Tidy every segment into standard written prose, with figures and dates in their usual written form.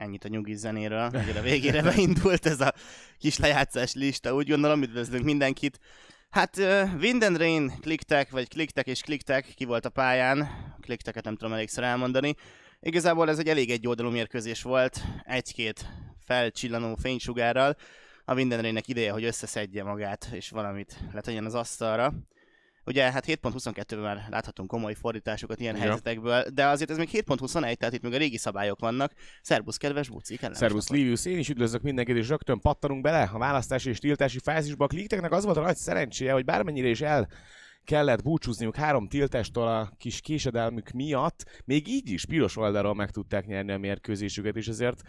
ennyit a nyugi zenéről, hogy a végére beindult ez a kis lejátszás lista, úgy gondolom, üdvözlünk mindenkit. Hát Wind and Rain, Clicktek, vagy Clicktek és Clicktek, ki volt a pályán, Clicktek-et nem tudom elégszer elmondani. Igazából ez egy elég egyoldalú mérkőzés volt, egy-két felcsillanó fénysugárral. A Wind and Rainnek ideje, hogy összeszedje magát, és valamit letegyen az asztalra. Ugye hát 7.22-ben már láthatunk komoly fordításokat ilyen helyzetekből, de azért ez még 7.21, tehát itt még a régi szabályok vannak. Szerbusz, kedves buci, kellemes. Szerbusz, Livius, én is üdvözlök mindenkit, és rögtön pattanunk bele a választási és tiltási fázisba. A Clickteknek az volt a nagy szerencséje, hogy bármennyire is el kellett búcsúzniuk 3 tiltástól a kis késedelmük miatt, még így is piros oldalról meg tudták nyerni a mérkőzésüket, és ezért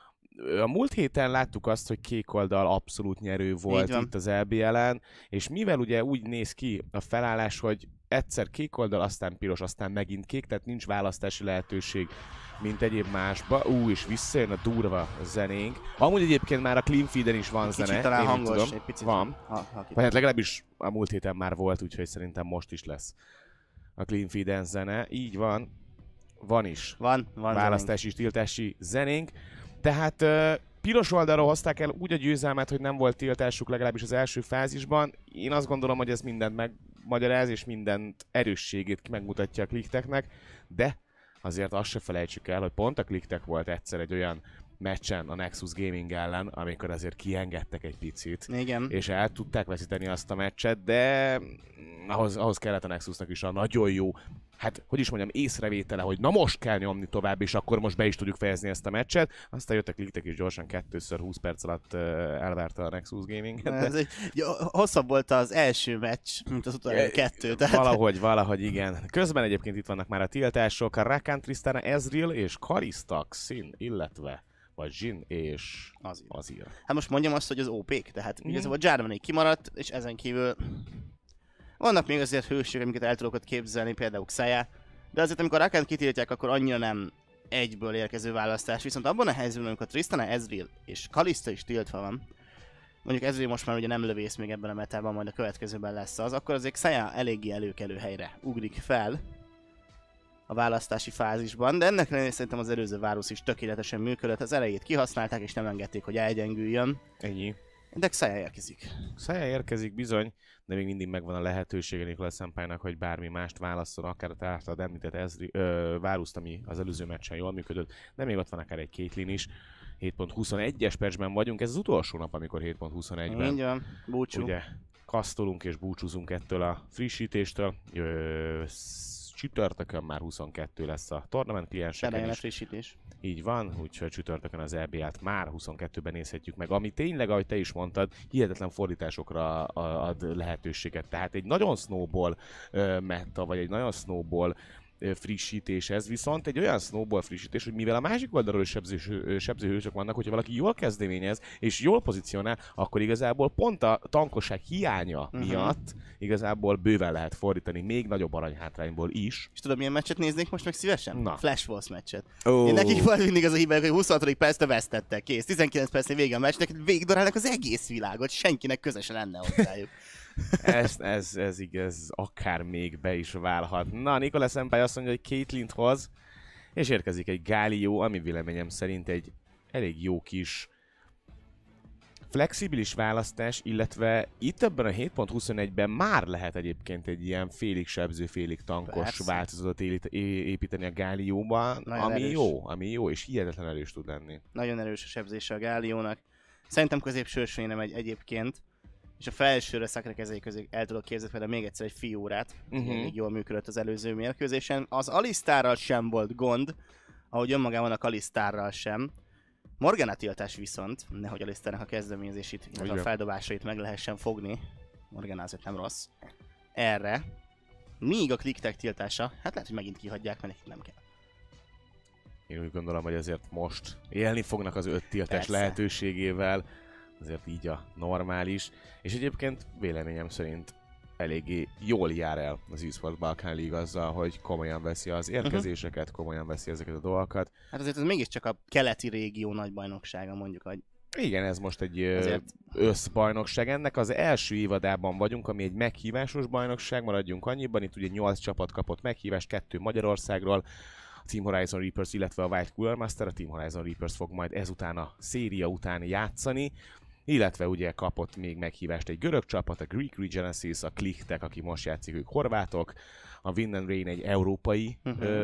a múlt héten láttuk azt, hogy kék oldal abszolút nyerő volt itt az LBL-en, és mivel ugye úgy néz ki a felállás, hogy egyszer kék oldal, aztán piros, aztán megint kék, tehát nincs választási lehetőség, mint egyéb másba. És visszajön a durva zenénk. Amúgy egyébként már a Clean Feed-en is van zene. Kicsit talán hangos, tudom. egy picit. Van. Vagy hát legalábbis a múlt héten már volt, úgyhogy szerintem most is lesz a Clean Feed-en zene. Így van. Van is. Van választási és tiltási zenénk. Tehát piros oldalról hozták el úgy a győzelmet, hogy nem volt tiltásuk legalábbis az első fázisban. Én azt gondolom, hogy ez mindent megmagyaráz, és mindent erősségét megmutatja a Clickteknek, de azért azt se felejtsük el, hogy pont a Clicktek volt egyszer egy olyan meccsen a Nexus Gaming ellen, amikor azért kiengedtek egy picit, igen, és el tudták veszíteni azt a meccset, de ahhoz kellett a Nexusnak is a nagyon jó, hát hogy is mondjam, észrevétele, hogy na most kell nyomni tovább, és akkor most be is tudjuk fejezni ezt a meccset. Aztán jött a Clicktek és gyorsan 2x20 perc alatt elvárta a Nexus Gaming-et. Ez hosszabb volt az első meccs, mint az utolsó 2. Tehát... Valahogy igen. Közben egyébként itt vannak már a tiltások, a Rakan, Tristana, Ezreal és Kalista, Xin, illetve vagy Jhin és Azir. Hát most mondjam azt, hogy az OP-k, tehát igazából Jarvanék kimaradt, és ezen kívül vannak még azért hősök, amiket el tudok ott képzelni, például Xayah, de azért amikor Rakant kitiltják, akkor annyira nem egyből érkező választás, viszont abban a helyzetben, amikor Tristana, Ezreal és Kalista is tiltva van, mondjuk Ezreal most már ugye nem lövész még ebben a metában, majd a következőben lesz az, akkor azért Xayah eléggé előkelő helyre ugrik fel a választási fázisban, de ennek ellenére szerintem az előző Varus is tökéletesen működött, az elejét kihasználták és nem engedték, hogy elgyengüljön. Ennyi. De Xayah érkezik. Xayah érkezik bizony, de még mindig megvan a lehetősége Nicolas Senpainak, hogy bármi mást válasszon, akár a általad említett Varust, ami az előző meccsen jól működött, de még ott van akár egy Caitlyn is. 7.21-es percben vagyunk, ez az utolsó nap, amikor 7.21-ben. Így van, búcsú. Ugye kasztolunk és búcsúzunk ettől a frissítéstől. Csütörtökön már 22 lesz a tournament klienseken is. Frissítés. Így van, úgyhogy csütörtökön az EBA-t már 22-ben nézhetjük meg, ami tényleg, ahogy te is mondtad, hihetetlen fordításokra ad lehetőséget. Tehát egy nagyon snowball meta, vagy egy nagyon snowball frissítés ez, viszont egy olyan snowball frissítés, hogy mivel a másik oldalról is sebzőhősök vannak, hogyha valaki jól kezdeményez és jól pozícionál, akkor igazából pont a tankosság hiánya miatt igazából bőven lehet fordítani, még nagyobb aranyhátrányból is. És tudod, milyen meccset néznék most meg szívesen? Na. Flash Wars meccset. Én nekik volt mindig az a hibájuk, hogy 26. percre vesztettek, kész. 19 percnél vége a meccsnek, végigdorálnak az egész világot, senkinek köze se lenne hozzájuk. Ez igaz, akár még be is válhat. Na, Nicolas Senpai azt mondja, hogy Caitlyn-t hoz, és érkezik egy Galio, ami véleményem szerint egy elég jó kis flexibilis választás, illetve itt ebben a 7.21-ben már lehet egyébként egy ilyen félig sebző, félig tankos változatot építeni a Galioban, ami jó, és hihetetlen erős tud lenni. Nagyon erős a sebzése a Galiónak. Szerintem középsősője nem egy egyébként. És a felsőre Sacré közé el tudok képzelni például még egyszer egy fiórát, még jól működött az előző mérkőzésen. Az Alistarral sem volt gond, ahogy önmagában a Alistarral sem. Morgana tiltás viszont, nehogy Alistarnak a kezdeményezését, illetve a feldobásait meg lehessen fogni. Morgana azért nem rossz. Erre. Míg a Clicktek tiltása, hát lehet, hogy megint kihagyják, mert nekik nem kell. Én úgy gondolom, hogy azért most élni fognak az 5 tiltás lehetőségével. Azért így a normális, és egyébként véleményem szerint eléggé jól jár el az eSports Balkán League azzal, hogy komolyan veszi az érkezéseket, komolyan veszi ezeket a dolgokat. Hát azért ez mégiscsak a keleti régió nagybajnoksága, mondjuk, hogy... Igen, ez most egy összbajnokság. Ennek az első évadában vagyunk, ami egy meghívásos bajnokság, maradjunk annyiban. Itt ugye 8 csapat kapott meghívást, 2 Magyarországról. Team Horizon Reapers, illetve a White Cooler Master. A Team Horizon Reapers fog majd ezután a széria után játszani, illetve ugye kapott még meghívást egy görög csapat, a Greek Regenesis, a Kliktek, aki most játszik, ők horvátok, a Wind and Rain egy európai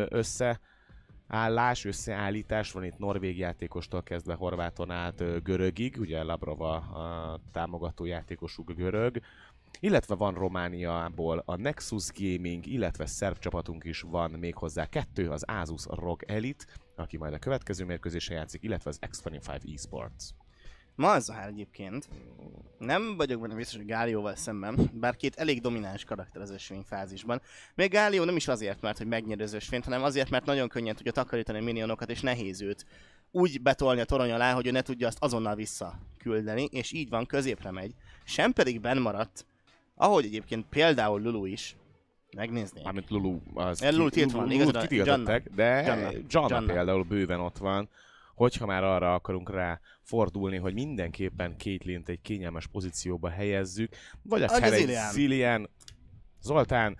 összeállítás van itt norvég játékostól kezdve horváton át görögig, ugye Labrova a támogató játékosuk görög, illetve van Romániából a Nexus Gaming, illetve szerb csapatunk is van méghozzá 2, az Asus ROG Elite, aki majd a következő mérkőzésen játszik, illetve az X25 Esports. Malzahar egyébként, nem vagyok benne biztos, hogy Gálióval szemben, bár két elég domináns karakter az ösvényfázisban. Még Gálió nem is azért, mert hogy megnyer az ösvényt, hanem azért, mert nagyon könnyen tudja takarítani a minionokat, és nehéz őt úgy betolni a torony alá, hogy ő ne tudja azt azonnal visszaküldeni, és így van, középre megy. Sem pedig benn maradt, ahogy egyébként például Lulu is. Megnéznék. Mármint Lulu, az Lulu tilt van, igazad, kitiltották, de Janna például bőven ott van. Hogyha már arra akarunk rá fordulni, hogy mindenképpen Caitlyn-t egy kényelmes pozícióba helyezzük, vagy akár egy Zilean, Zoltán,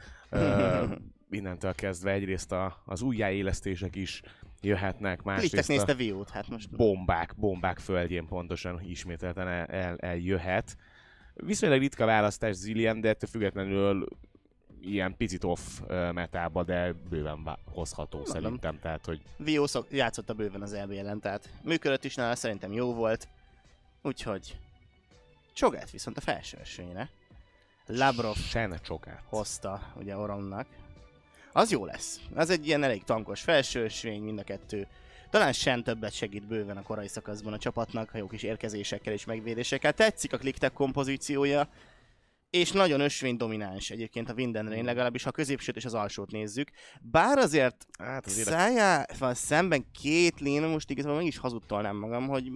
innentől kezdve egyrészt az újjáélesztések is jöhetnek, másrészt nézte Viót, hát most bombák földjén pontosan ismételten eljöhet. Viszonylag ritka választás Zilean, de ettől függetlenül ilyen picit off metába, de bőven hozható szerintem, tehát hogy... Vio játszotta bőven az LB ellen, tehát működött is nála, szerintem jó volt. Úgyhogy... Csogát viszont a felső ösvényre. Labrov hozta ugye Oromnak. Az jó lesz. Az egy ilyen elég tankos felső ösvény, mind a kettő. Talán Shen többet segít bőven a korai szakaszban a csapatnak, ha jó kis érkezésekkel és megvédésekkel. Tetszik a Kliktek kompozíciója. És nagyon ösvény domináns egyébként a Wind and Rain, legalábbis ha a középsőt és az alsót nézzük. Bár azért Szájával szemben Caitlyn, most igazából mégis hazudtolnám magam, hogy...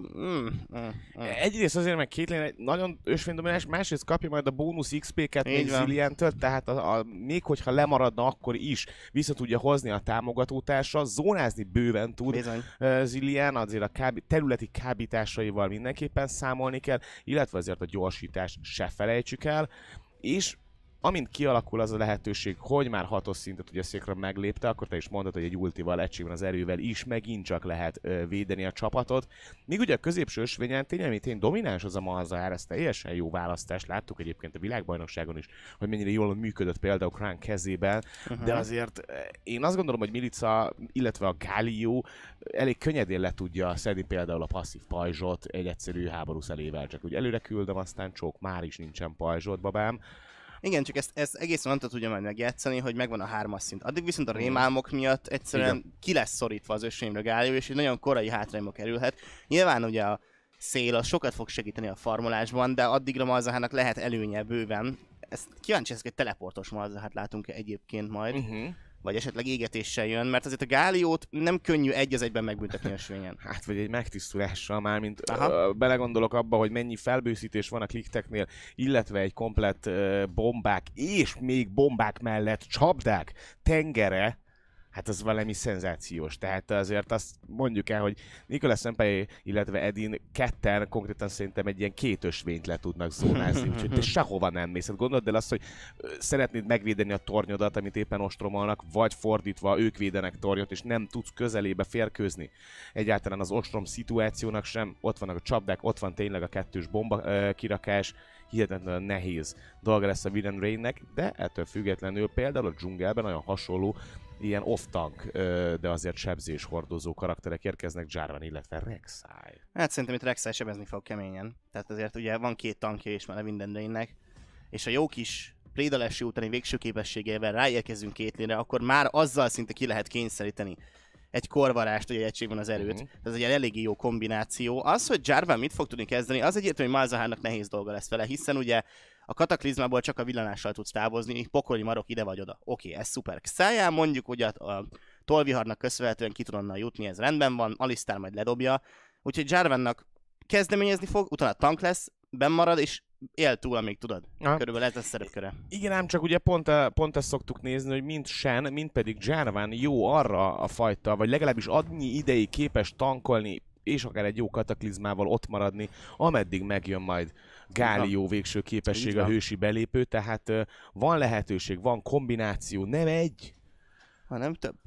Egyrészt azért meg Caitlyn egy nagyon ösvény domináns, másrészt kapja majd a bónusz XP-ket még Zilean-től, tehát még hogyha lemaradna, akkor is vissza tudja hozni a támogatótársa, zónázni bőven tud Zilean, azért a területi kábításaival mindenképpen számolni kell, illetve azért a gyorsítást se felejtsük el. És amint kialakul az a lehetőség, hogy már 6-os szintet ugye székre meglépte, akkor te is mondtad, hogy egy ultival, egységben az erővel is megint csak lehet védeni a csapatot. Míg ugye a középső ösvényen tényleg domináns az a Malzahar, ez teljesen jó választás. Láttuk egyébként a világbajnokságon is, hogy mennyire jól működött például Krán kezében, de azért én azt gondolom, hogy Milica, illetve a Gálió elég könnyedén le tudja szedni például a passzív pajzsot egy egyszerű háború szelével, csak úgy előre küldöm, aztán csók, már is nincsen pajzsot, babám. Igen, csak ezt egészen nem tudja majd megjátszani, hogy megvan a 3-as szint. Addig viszont a rémálmok miatt egyszerűen ki lesz szorítva az ösvényre Gálió, és egy nagyon korai hátrányba kerülhet. Nyilván ugye a szél az sokat fog segíteni a farmolásban, de addigra Malzaharnak lehet előnye bőven. Ezt kíváncsi ezek egy teleportos Malzahart látunk egyébként majd. Vagy esetleg égetéssel jön, mert azért a Gáliót nem könnyű egy az egyben megbüntetni a ösvényen. Hát vagy egy megtisztulással már, mint belegondolok abba, hogy mennyi felbőszítés van a Klikteknél, illetve egy komplett bombák és még bombák mellett csapdák tengere, hát az valami szenzációs. Tehát azért azt mondjuk el, hogy Nicolas Sempey, illetve Edin ketten konkrétan szerintem egy ilyen 2 ösvényt le tudnak zónázni, úgyhogy te sehova nem mész. Hát gondold el azt, hogy szeretnéd megvédeni a tornyodat, amit éppen ostromolnak, vagy fordítva ők védenek tornyot, és nem tudsz közelébe férkőzni. Egyáltalán az ostrom szituációnak sem, ott vannak a csapdák, ott van tényleg a 2-ös bomba kirakás, hihetetlenül nehéz dolga lesz a Wind and Rainnek, de ettől függetlenül például a dzsungelben nagyon hasonló ilyen off-tank, de azért sebzés-hordozó karakterek érkeznek, Jarvan, illetve Rek'Sai. Hát szerintem itt Rek'Sai sebezni fog keményen. Tehát azért ugye van 2 tankja is már a Wind and Rainnek, és a jó kis prédalesi utáni végső képességével ráérkezünk Caitlynre, akkor már azzal szinte ki lehet kényszeríteni egy korvarást, ugye egységben az erőt. Tehát ez egy eléggé jó kombináció. Az, hogy Jarvan mit fog tudni kezdeni, az egyértelmű, hogy Malzaharnak nehéz dolga lesz vele, hiszen ugye a kataklizmából csak a villanással tudsz távozni, pokoli marok ide vagy oda. Oké, ez szuper. Xayah mondjuk ugye a tolviharnak köszönhetően ki tud onnan jutni, ez rendben van, Alistar majd ledobja. Úgyhogy Jarvannak kezdeményezni fog, utána tank lesz, benn marad, és él túl, amíg tudod. Körülbelül ez a szerepköre. Igen, ám csak ugye pont ezt szoktuk nézni, hogy mind Shen, mind pedig Jarvan jó arra a fajta, vagy legalábbis annyi ideig képes tankolni, és akár egy jó kataklizmával ott maradni, ameddig megjön majd Gálió végső képessége, a hősi belépő, tehát van lehetőség, van kombináció, nem egy, hanem több.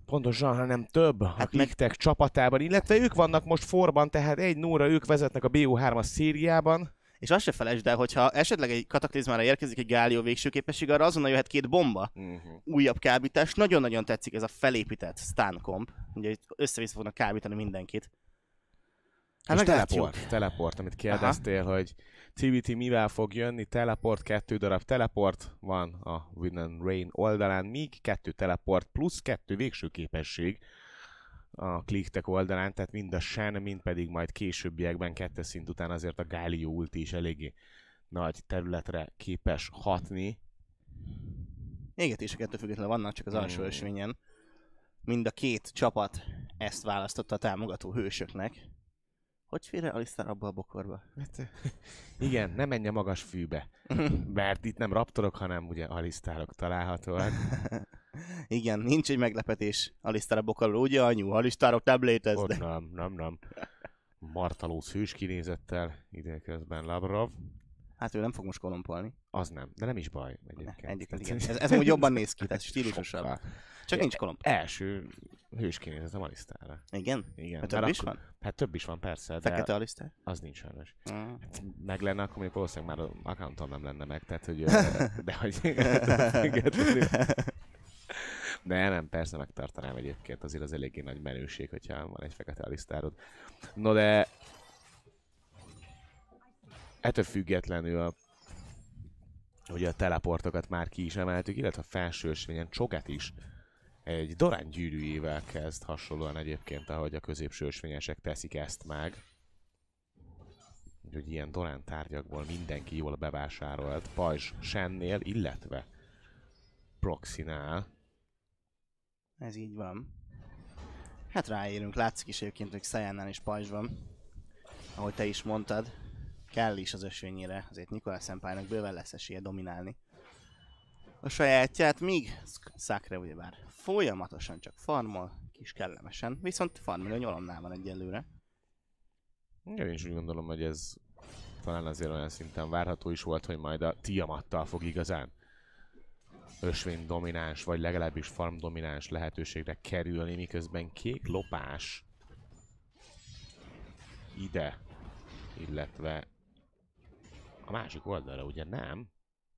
Pontosan, hanem több a Hát Kliktek csapatában, illetve ők vannak most forban, tehát 1-0-ra ők vezetnek a BO3-as szériában. És azt se felejtsd el, hogyha esetleg egy kataklizmára érkezik egy Gálió végső képesség, arra azonnal jöhet 2 bomba. Újabb kábítás. Nagyon-nagyon tetszik ez a felépített stun comp. Ugye itt össze-vissza fognak kábítani mindenkit. Hát és meglátjuk. teleport, amit kérdeztél, hogy CVT mivel fog jönni, teleport, 2 darab teleport van a Wind and Rain oldalán, míg 2 teleport plusz 2 végső képesség a Kliktek oldalán, tehát mind a Shen, mind pedig majd későbbiekben 2 szint után azért a Galio ulti is eléggé nagy területre képes hatni. Égetések ettől függetlenül vannak, csak az alsó ösvényen. Mind a 2 csapat ezt választotta a támogató hősöknek. Hogy fér Alistar abba a bokorba? Hát, igen, ne menj a magas fűbe, mert itt nem raptorok, hanem ugye Alistarok találhatóak. Igen, nincs egy meglepetés Alistar a bokorról, ugye anyu? Alistarok nem léteznek. Nem. Martalóz hős kinézettel, időközben Labrov. Hát ő nem fog most kolompolni. Az nem, de nem is baj egyébként. Igen. Ez úgy jobban néz ki, tehát stílusosabb. Sokkal. Csak nincs kolomp. Első hős kinézetem Alistarra. Igen? Igen. Hát több is van? Hát több is van persze, Fekete de Alistar? az nincs sajnos. Hát meg lenne, akkor még valószínűleg már az accountom nem lenne meg, tehát hogy... de hogy... De nem, persze megtartanám egyébként, azért az eléggé nagy menőség, hogyha van egy fekete Alistarod. No de... Ettől függetlenül ugye a teleportokat már ki is emeltük, illetve a felső ösvényen Csogat is egy Doran gyűrűjével kezd, hasonlóan egyébként, ahogy a középső ösvényesek teszik ezt meg. Úgyhogy ilyen Doran tárgyakból mindenki jól bevásárolt Pajzs Shennél, illetve Proxinál. Ez így van. Hát ráérünk, látszik is egyébként, hogy Szajánál is pajzs van. Ahogy te is mondtad, kell is az ösvényére, azért Nikolás Szempálynak bőven lesz esélye dominálni a sajátját, míg Sakre ugyebár folyamatosan csak farmol, kis kellemesen, viszont farmol a nyolomnál van egyelőre. Én is úgy gondolom, hogy ez talán azért olyan szinten várható is volt, hogy majd a Tiamattal fog igazán ösvény domináns, vagy legalábbis farm domináns lehetőségre kerülni, miközben kék lopás ide, illetve a másik oldalra, ugye nem?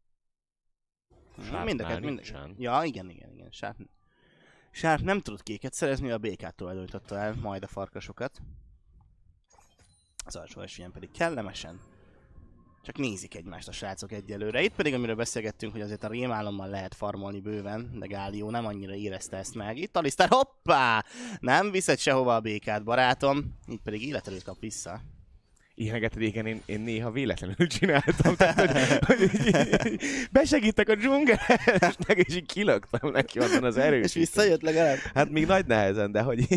Mindeket. Ja, igen. Sharp nem tudott kéket szerezni, a BK tulajdonította el majd a farkasokat. Az alsó esélyen pedig kellemesen csak nézik egymást a srácok egyelőre. Itt pedig, amiről beszélgettünk, hogy azért a rémálommal lehet farmolni bőven, de Gálió nem annyira érezte ezt meg. Itt Alistar, hoppá! Nem viszed sehova a BK-t, barátom. Így pedig életerőt kap vissza. Ilyeneket régen én néha véletlenül csináltam, tehát hogy besegítek a dzsungelesnek, és így kilöktem neki onnan az erőt. És visszajött legalább? Hát még nagy nehezen, de hogy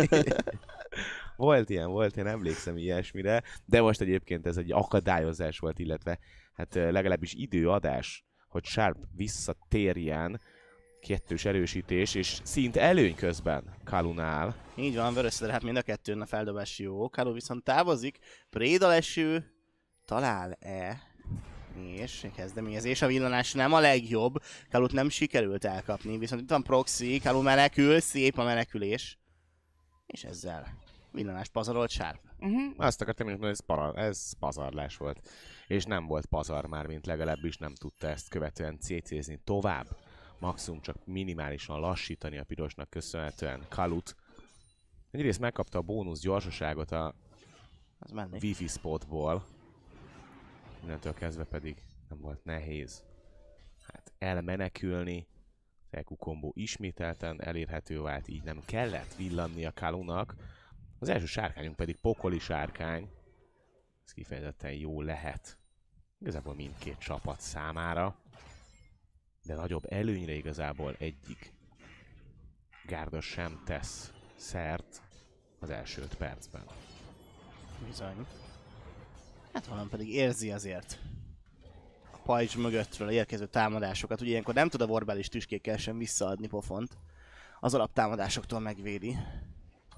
volt ilyen, emlékszem ilyesmire, de most egyébként ez egy akadályozás volt, illetve hát legalábbis időadás, hogy Sharp visszatérjen, 2-s erősítés, és szint előny közben Kalunál. Így van, Vörösszeder, hát mind a kettőn a feldobás jó. Kalu viszont távozik, Prédaleső talál-e? És kezdeményezés, a villanás nem a legjobb, Kalut nem sikerült elkapni, viszont itt van Proxy, Kalu menekül, szép a menekülés. És ezzel villanás pazarolt Sharp. Azt akartam mondani, hogy ez pazarlás volt. És nem volt pazar már, mint legalábbis nem tudta ezt követően CC-zni tovább. Maximum csak minimálisan lassítani a pirosnak köszönhetően Kalut. Egyrészt megkapta a bónusz gyorsaságot a Wi-Fi spotból. Mindentől kezdve pedig nem volt nehéz hát elmenekülni. Az EQ kombó ismételten elérhető vált, így nem kellett villanni a Kalunak. Az első sárkányunk pedig pokoli sárkány. Ez kifejezetten jó lehet. Igazából mindkét csapat számára. De nagyobb előnyre igazából egyik gárda sem tesz szert az első 5 percben. Bizony. Hát valami pedig érzi azért a pajzs mögöttről érkező támadásokat. Ugye ilyenkor nem tud a vorbális tüskékkel sem visszaadni pofont. Az alaptámadásoktól megvédi.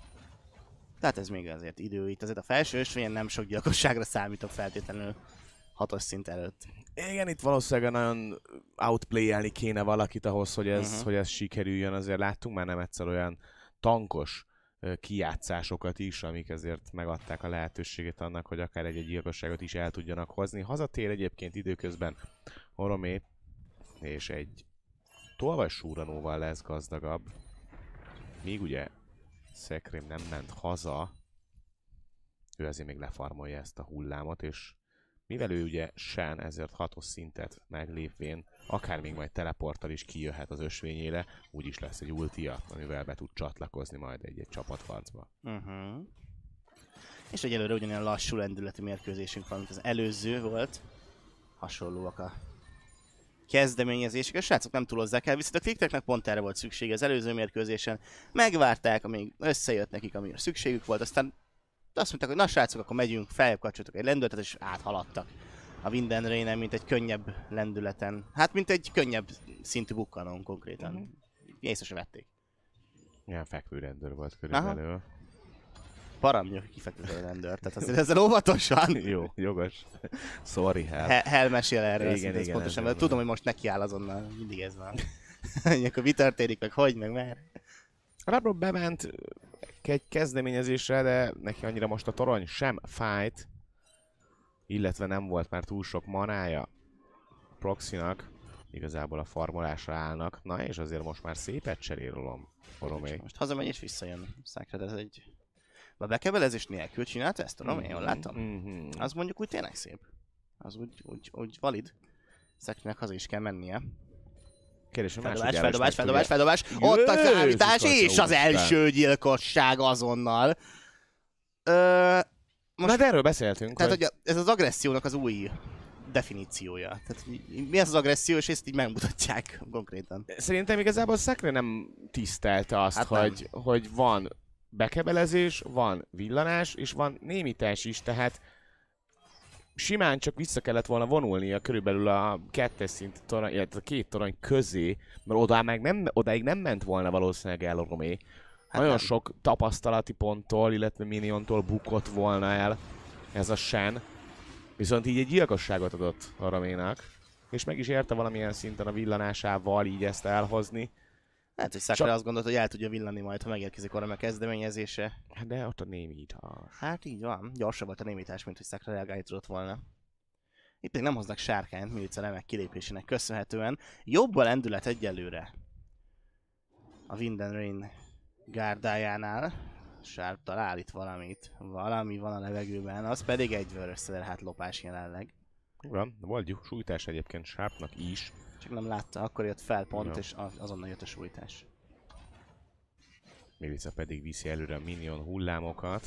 Tehát ez még azért idő itt. Azért a felső ösvényen nem sok gyilkosságra számítok feltétlenül. 6-os szint előtt. Igen, itt valószínűleg nagyon outplay-elni kéne valakit ahhoz, hogy ez sikerüljön. Azért láttunk már nem egyszer olyan tankos kijátszásokat is, amik ezért megadták a lehetőséget annak, hogy akár egy gyilkosságot is el tudjanak hozni. Hazatér egyébként időközben Oromé, és egy tolvaj súranóval lesz gazdagabb. Míg ugye Szekrim nem ment haza, ő azért még lefarmolja ezt a hullámot, és mivel ő ugye Shen, ezért 6-os szintet meglépvén, akár még majd teleporttal is kijöhet az ösvényére, úgyis lesz egy ultia, amivel be tud csatlakozni majd egy csapatharcba. És egyelőre ugyanilyen lassú lendületi mérkőzésünk van, mint az előző volt. Hasonlóak a kezdeményezések. A srácok nem túlozzák el, viszont a Klikteknek pont erre volt szüksége az előző mérkőzésen. Megvárták, amíg összejött nekik, amire szükségük volt, aztán azt mondták, hogy na srácok, akkor megyünk, feljebb kapcsoltak egy lendületet, és áthaladtak a Wind Rain-en, mint egy könnyebb lendületen. Hát, mint egy könnyebb szintű bukkanón konkrétan. Észre se vették. Ilyen fekvő rendőr volt körülbelül. Paramnyok kifektető rendőr, tehát azért ezzel óvatosan. Jó, jogos. Sorry, Hell mesél erre, igen, pontosan, mert tudom, hogy most nekiáll azonnal, mindig ez van. Akkor mi történik, meg hogy, meg már. Labrov bement egy kezdeményezésre, de neki annyira most a torony sem fájt, illetve nem volt már túl sok manája Proxinak, igazából a farmolásra állnak. Na és azért most már szépet cserélolom, Oromé. Most hazamegy és visszajön Sacred, ez egy... A bekebelezés nélkül csinálta ezt, Oromé, jól láttam? Az mondjuk úgy tényleg szép. Az úgy valid. Sacrednek haza is kell mennie. Kérdés, Feldobás. Ott a számítás és az első gyilkosság azonnal. Most de erről beszéltünk. Tehát, hogy ez az agressziónak az új definíciója. Tehát mi ez az agresszió, és ezt így megmutatják konkrétan. Szerintem igazából Szekre nem tisztelte azt, hát hogy van bekebelezés, van villanás, és van némítás is, tehát simán csak vissza kellett volna vonulnia körülbelül a 2-es szint torony, illetve a 2 torony közé, mert odáig nem ment volna valószínűleg el Oromé. Hát nagyon sok tapasztalati ponttól, illetve miniontól bukott volna el ez a Shen. Viszont így egy gyilkosságot adott Oroménak, és meg is érte valamilyen szinten a villanásával így ezt elhozni. Hát, hogy Sakura azt gondolta, hogy el tudja villani majd, ha megérkezik Oromé kezdeményezése. De ott a némítás. Hát így van, gyorsabb volt a némítás, mint hogy Sakura reagálni tudott volna. Itt pedig nem hoznak sárkányt Milica remek kilépésének köszönhetően. Jobb a lendület egyelőre a Wind Rain gárdájánál. Sharp talál itt valamit. Valami van a levegőben, az pedig egy vörös hát lopás jelenleg. Van, volt sújtás egyébként Sharpnak is. Csak nem látta, akkor jött fel pont, és azonnal jött a sújtás. Milica pedig viszi előre a minion hullámokat.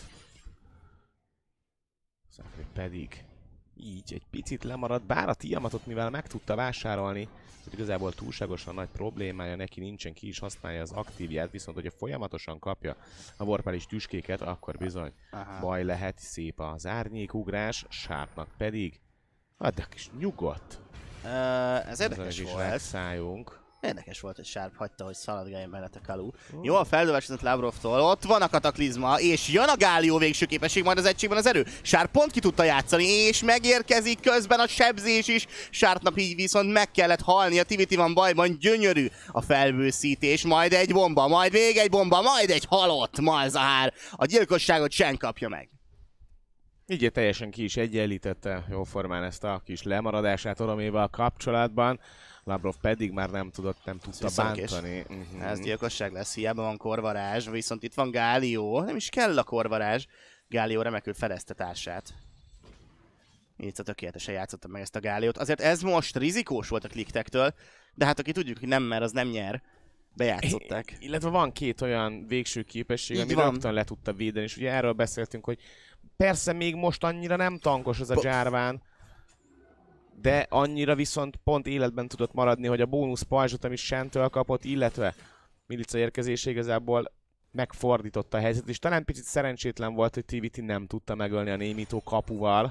Szakri pedig így egy picit lemaradt, bár a Tiamatot mivel meg tudta vásárolni, hogy igazából túlságosan nagy problémája neki nincsen, ki is használja az aktívját, viszont hogyha folyamatosan kapja a vorpális tüskéket, akkor bizony baj lehet, szép az árnyékugrás, Sharpnak pedig, de kis nyugodt. Ez érdekes volt. Szájunk. Érdekes volt, hogy Sharp hagyta, hogy szaladgáljon mellett a Kalu. Jó, a feldobásozott Labrovtól, ott van a kataklizma, és jön a Gálió végső képesség, majd az egységben az erő. Sharp pont ki tudta játszani, és megérkezik közben a sebzés is. Sharpnak így viszont meg kellett halni, a Tiviti van bajban, gyönyörű a felbőszítés, majd egy bomba, majd még egy bomba, majd egy halott Malzahar. A gyilkosságot sen kapja meg. Így teljesen ki is egyenlítette jóformán ezt a kis lemaradását Oroméval kapcsolatban. Labrov pedig már nem tudta bántani. Ez gyilkosság lesz, hiába van korvarázs, viszont itt van Gálió, nem is kell a korvarázs. Gálió remekül fedezte társát. Itt a tökéletesen játszotta meg ezt a Gáliót. Azért ez most rizikós volt a Kliktektől, de hát aki tudjuk, hogy nem mer, az nem nyer. Bejátszották. Illetve van két olyan végső képesség, ami rögtön le tudta védeni, és ugye erről beszéltünk, hogy persze még most annyira nem tankos ez a Jarvan, de annyira viszont pont életben tudott maradni, hogy a bónusz pajzsot, amit Shentől kapott, illetve Milica érkezése igazából megfordította a helyzetet, és talán picit szerencsétlen volt, hogy TVT nem tudta megölni a némító kapuval.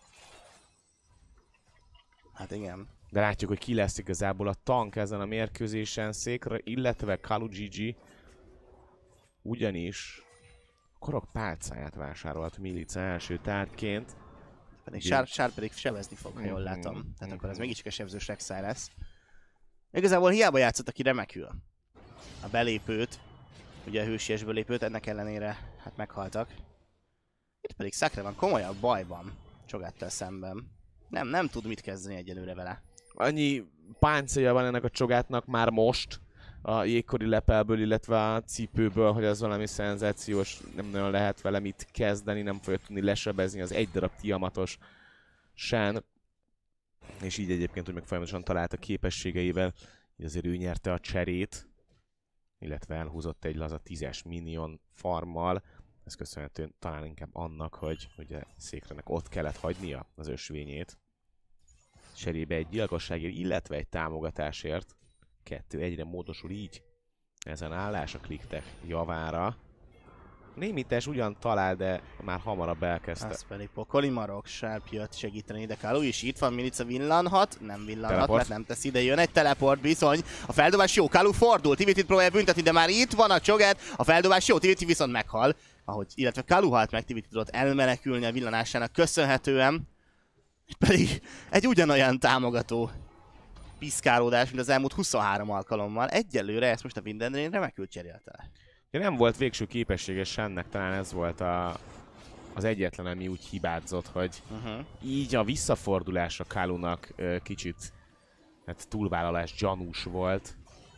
Hát igen. De látjuk, hogy ki lesz igazából a tank ezen a mérkőzésen, Székre, illetve Kalu GG. Ugyanis Korok pálcáját vásárolt Milica első tárgyként. Pedig Sharp pedig sebezni fog, ha jól látom. Tehát akkor ez mégiscsak a sebzős Rek'Sai lesz. Igazából hiába játszottak ki remekül a belépőt, ugye a hősies belépőt, ennek ellenére hát meghaltak. Itt pedig Sakra van komolyabb bajban Cho'Gath-tel szemben. Nem tud mit kezdeni egyelőre vele. Annyi páncélja van ennek a Cho'Gathnak már most a jégkori lepelből, illetve a cipőből, hogy az valami szenzációs, nem nagyon lehet vele mit kezdeni, nem fogja tudni lesebezni az egy darab Tiamatos Shen. És így egyébként, hogy meg folyamatosan talált a képességeivel, így azért ő nyerte a cserét, illetve elhúzott egy laza 10-es minion farmmal. Ez köszönhetően talán inkább annak, hogy ugye Székrenek ott kellett hagynia az ösvényét. Cserébe egy gyilkosságért, illetve egy támogatásért. 2-1-re módosul így ezen állás a Kliktek javára. Némítés ugyan talál, de már hamarabb elkezdte. Az pedig pokoli marok, Sharp jött segíteni, de Kalu is itt van, Milica villanhat, nem villanhat, Teleport. mert nem tesz ide, jön egy teleport bizony. A feldobás jó, Kalu fordul, Tiviti próbálja büntetni, de már itt van a Cho'Gath, a feldobás jó, Tiviti viszont meghal. Illetve Kalu halt meg, Tiviti tudott elmenekülni a villanásának köszönhetően. Itt pedig egy ugyanolyan támogató piszkálódás, mint az elmúlt 23 alkalommal. Egyelőre ezt most a Winden Rain remekül cserélte le. Nem volt végső képessége Shennek, talán ez volt az egyetlen, ami úgy hibázott, hogy így a visszafordulása Kalunak kicsit hát túlvállalás gyanús volt.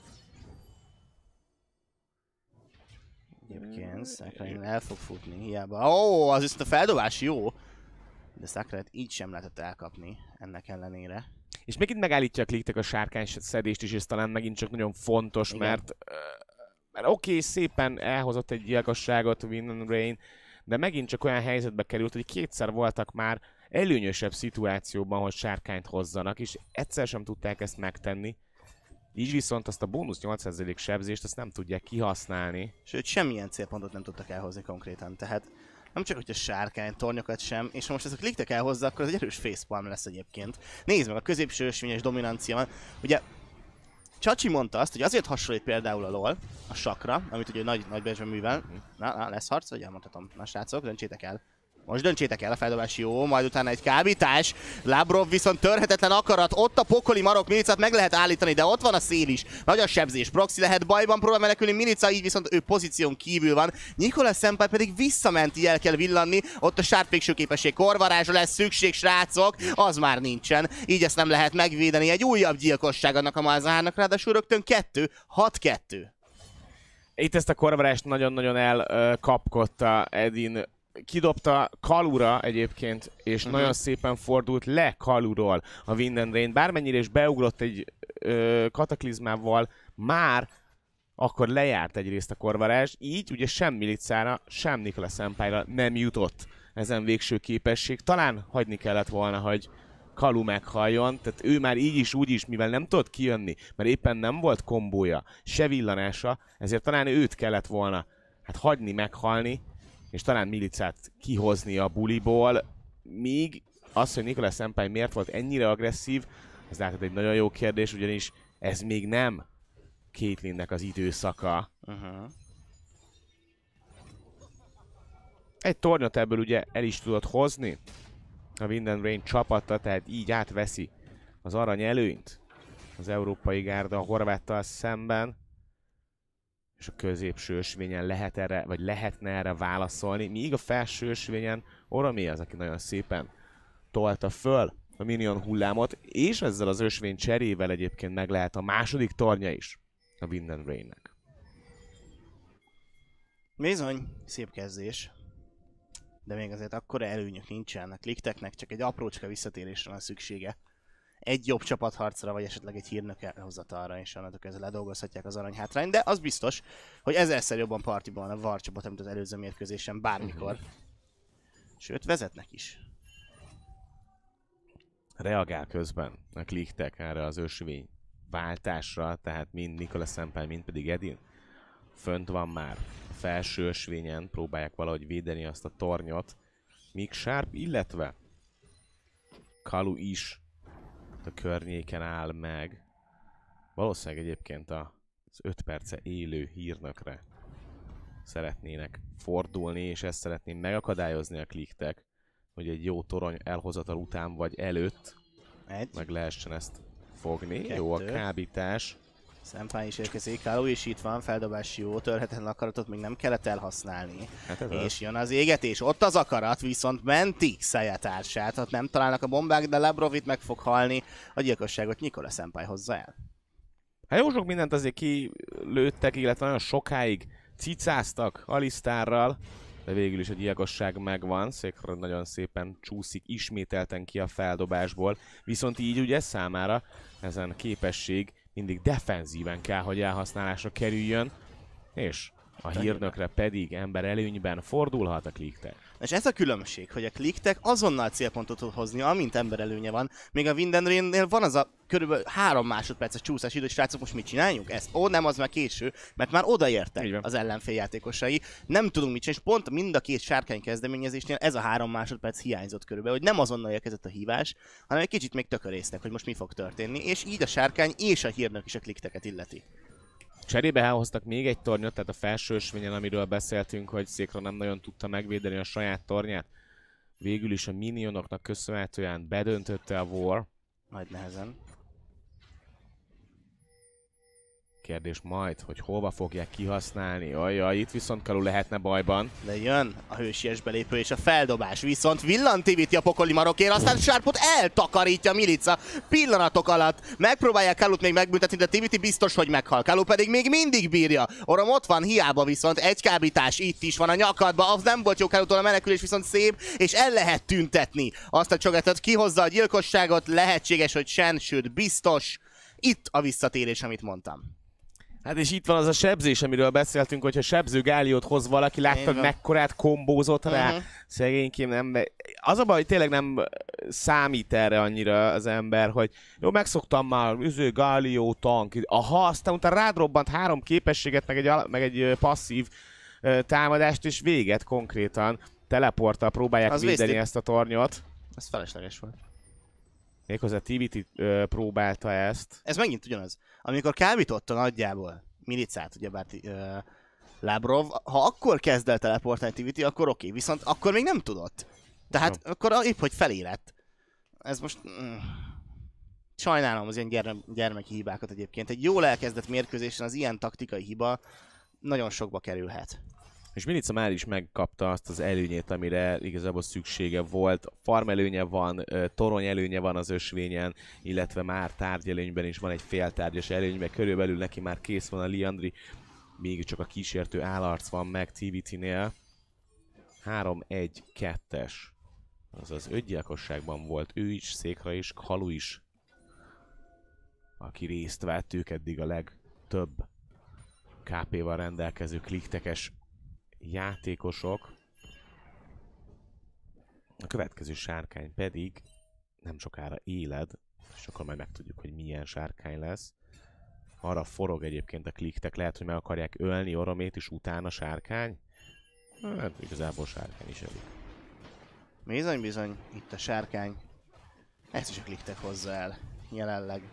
Egyébként Sakra el fog futni, hiába. Ó, az viszont a feldobás jó. De Sakra így sem lehetett elkapni ennek ellenére. És megint megállítja a Kliktek a sárkány szedést is, és talán megint csak nagyon fontos, igen. mert oké, szépen elhozott egy gyilkosságot Winden Rain, de megint csak olyan helyzetbe került, hogy kétszer voltak már előnyösebb szituációban, hogy sárkányt hozzanak, és egyszer sem tudták ezt megtenni. Így viszont azt a bónusz 8% sebzést azt nem tudják kihasználni. Sőt, semmilyen célpontot nem tudtak elhozni konkrétan, tehát nem csak hogy a sárkány, tornyokat sem, és ha most ezt a Kliktek elhozza, akkor az egy erős facepalm lesz egyébként. Nézd meg, a középső ösvényes dominancia van. Ugye Csacsi mondta azt, hogy azért hasonlít például a LoL, a sakra, amit ugye nagy Benjamin művel. Na, lesz harc, vagy elmondhatom. Na srácok, döntsétek el. Most döntsétek el, a feldobás jó, majd utána egy kábítás. Labrov viszont törhetetlen akarat, ott a pokoli marok, Milicát meg lehet állítani, de ott van a szél is. Nagy a sebzés, Proxy lehet bajban, próbál menekülni, Milica, így viszont ő pozíción kívül van. Nicolas Senpai pedig visszamenti, el kell villanni, ott a Sharp végső képesség, korvarázsra lesz szükség, srácok, az már nincsen. Így ezt nem lehet megvédeni, egy újabb gyilkosság annak a Malzaharnak, ráadásul rögtön 6-2. Itt ezt a korvarást nagyon-nagyon elkapkodta Edin. Kidobta Kalura egyébként, és nagyon szépen fordult le Kaluról a Winden Rain. Bármennyire is beugrott egy kataklizmával, már akkor lejárt egyrészt a korvarázs, így ugye sem Milicára, sem Nicolas Senpaira nem jutott ezen végső képesség. Talán hagyni kellett volna, hogy Kalu meghalljon, tehát ő már így is, úgy is, mivel nem tudott kijönni, mert éppen nem volt kombója, se villanása, ezért talán őt kellett volna hát hagyni meghalni, és talán Milicát kihozni a buliból, míg az, hogy Nicolas Senpai miért volt ennyire agresszív, az látod egy nagyon jó kérdés, ugyanis ez még nem Caitlynnek az időszaka. Egy tornyot ebből ugye el is tudott hozni a Winden Rain csapata, tehát így átveszi az arany előnyt az európai gárda a horváttal szemben. És a középső ösvényen lehet erre, vagy lehetne erre válaszolni, míg a felső ösvényen Oromi az, aki nagyon szépen tolta föl a minion hullámot, és ezzel az ösvény cserével egyébként meg lehet a második tornya is a Winden Rainnek. Bizony, szép kezdés. De még azért akkora előnyök nincsen. A Klikteknek csak egy aprócska visszatérésre van szüksége. Egy jobb csapatharcra, vagy esetleg egy hírnök elhozatalra, és onnantól kezdve ledolgozhatják az aranyhátrányt, de az biztos, hogy ezerszer jobban partiban van a VAR csapat, mint az előző mérkőzésen bármikor. Sőt, vezetnek is. Reagál közben a Kliktek erre az ösvény váltásra, tehát mind Nicolas Senpai, mind pedig Edin fönt van már a felső ösvényen, próbálják valahogy védeni azt a tornyot, míg Sharp, illetve Kalu is a környéken áll meg. Valószínűleg egyébként az 5 perce élő hírnökre szeretnének fordulni, és ezt szeretném megakadályozni a Kliktek. hogy egy jó torony elhozatal után vagy előtt Egy. meg lehessen ezt fogni. 2. Jó a kábítás. Szempály is érkezik, Kalu is itt van, feldobás jó, törhetetlen akaratot még nem kellett elhasználni. Hát ez És jön az égetés, ott az akarat, viszont menti Seiya társát, ott nem találnak a bombák, de Labrov itt meg fog halni, a gyilkosságot Nikola Szempály hozza el. Hát jó sok mindent azért kilőttek, illetve nagyon sokáig cicáztak Alistarral, de végül is a gyilkosság megvan. Székről nagyon szépen csúszik ismételten ki a feldobásból, viszont így ugye számára ezen a képesség mindig defenzíven kell, hogy elhasználásra kerüljön, és a hírnökre pedig ember előnyben fordulhat a Kliktek. És ez a különbség, hogy a Kliktek azonnal célpontot tud hozni, amint ember előnye van, még a Wind and Rain-nél van az a körülbelül 3 másodperces csúszás idő, hogy srácok, most mit csináljuk? Ezt? Ó, nem, az már késő, mert már odaértek az ellenfél játékosai. Nem tudunk mit csinálni, és pont mind a két sárkány kezdeményezésnél ez a 3 másodperc hiányzott körülbelül, hogy nem azonnal érkezett a hívás, hanem egy kicsit még tökörésztek, hogy most mi fog történni, és így a sárkány és a hírnök is a Klikteket illeti. Cserébe elhoztak még egy tornyot, tehát a felső ösvényen, amiről beszéltünk, hogy Székra nem nagyon tudta megvédeni a saját tornyát. Végül is a minionoknak köszönhetően bedöntötte a War. Nagy nehezen. Kérdés majd, hogy hova fogják kihasználni. Ajaj, itt viszont Kalu lehetne bajban. De jön a hősies belépő és a feldobás, viszont villantívíti a pokoli marokér, aztán Sharpot eltakarítja Milica pillanatok alatt. Megpróbálják Kalut még megbüntetni, de Tiviti biztos, hogy meghal. Kalu pedig még mindig bírja. Orom ott van, hiába viszont egy kábítás itt is van a nyakadba. Az nem volt jó Kalutól, a menekülés viszont szép, és el lehet tüntetni azt a csogatot. Kihozza a gyilkosságot, lehetséges, hogy sen, sőt biztos. Itt a visszatérés, amit mondtam. Hát és itt van az a sebzés, amiről beszéltünk, hogyha sebző Gáliót hoz valaki, láttad mekkorát kombózott rá, szegénykém nem, de az a baj, hogy tényleg nem számít erre annyira az ember, hogy jó, megszoktam már, Gálió, tank, aha, aztán utána rád robbant 3 képességet, meg egy passzív támadást, és véget konkrétan, teleporttal próbálják védeni ezt a tornyot. Ez felesleges volt. Méghozzá Tiviti próbálta ezt. Ez megint ugyanaz. Amikor kábította nagyjából Milicát, ugyebár Labrov, ha akkor kezd el teleportálni Tiviti, akkor oké, viszont akkor még nem tudott. Tehát akkor épp, hogy felérett. Ez most... Sajnálom az ilyen gyermeki hibákat egyébként. Egy jól elkezdett mérkőzésen az ilyen taktikai hiba nagyon sokba kerülhet. És Milica már is megkapta azt az előnyét, amire igazából szüksége volt. Farm előnye van, torony előnye van az ösvényen, illetve már tárgyelőnyben is van egy féltárgyas előnyben. Körülbelül neki már kész van a Liandry, még csak a kísértő állarc van meg TVT-nél. 3-1-2-es. Azaz 5 gyilkosságban volt ő is, Székra is, Kalu is, aki részt vett, ők eddig a legtöbb KP-val rendelkező kliktekes játékosok. A következő sárkány pedig nem sokára éled, és akkor majd megtudjuk, hogy milyen sárkány lesz. Arra forog egyébként a kliktek, lehet, hogy meg akarják ölni Oromét is utána sárkány. Hát igazából sárkány is elég. Bizony, itt a sárkány. Ezt is a Kliktek hozza el jelenleg.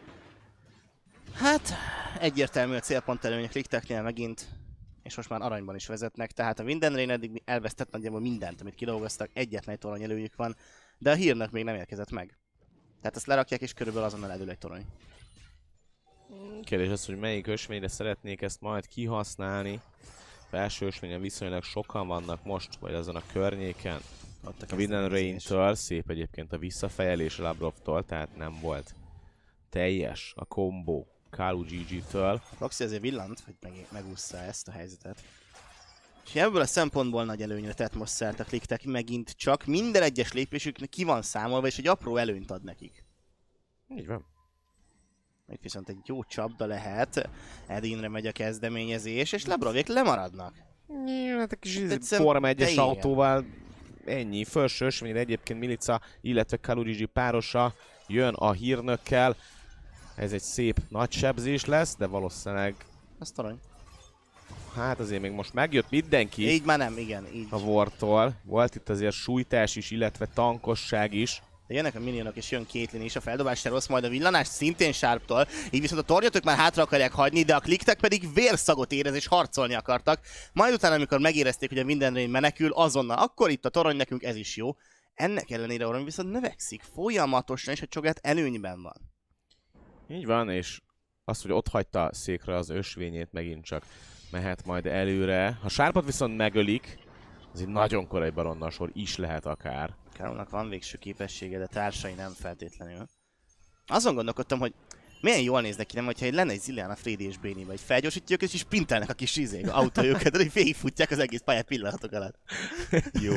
Hát, egyértelmű a célpont előny a Klikteknél megint, és most már aranyban is vezetnek, tehát a Wind and Rain eddig elvesztett nagyjából mindent, amit kidolgoztak, egyetlen egy torony előnyük van, de a hírnök még nem érkezett meg. Tehát ezt lerakják, és körülbelül azonnal eldől egy torony. Kérdés az, hogy melyik ösvényre szeretnék ezt majd kihasználni. Felső ösvényen viszonylag sokan vannak most, vagy azon a környéken. A Wind and Rain-től szép egyébként a visszafejelés a Labrovtól, tehát nem volt teljes a kombó Kalu GG-től. Roxy azért villant, hogy megúszza ezt a helyzetet. És ebből a szempontból nagy előnyre tett most szert a Kliktek, megint csak minden egyes lépésüknek ki van számolva, és egy apró előnyt ad nekik. Így van. Itt viszont egy jó csapda lehet, Edinre megy a kezdeményezés, és Labrovék lemaradnak. Hát egy kis Form 1-es autóval ennyi. Felső ösvényre egyébként Milica, illetve Kalu GG párosa jön a hírnökkel. Ez egy szép nagy sebzés lesz, de valószínűleg... Az torony. Hát azért még most megjött mindenki. Így már nem, igen, így. A Wartól. Volt itt azért sújtás is, illetve tankosság is. De jönnek a minionok, és jön Caitlyn is, a feldobás se rossz, majd a villanás szintén Sharptól, így viszont a tornyot ők már hátra akarják hagyni, de a Kliktek pedig vérszagot érez és harcolni akartak. Majd utána, amikor megérezték, hogy a Wind and Rain menekül, azonnal, akkor itt a torony nekünk ez is jó. Ennek ellenére Ornn viszont növekszik folyamatosan, és a Cho'Gath előnyben van. Így van, és az, hogy ott hagyta székre az ösvényét, megint csak mehet majd előre. Ha Sharpot viszont megölik, az egy nagyon korai baronnal sor is lehet akár. Carolnak van végső képessége, de társai nem feltétlenül. Azon gondolkodtam, hogy milyen jól néznek ki, nem, hogyha lenne egy Zileana, Freddy és Béni, vagy felgyorsítjuk, és sprintelnek a kis autójukat, hogy végigfutják az egész pályát pillanatok alatt. Jó.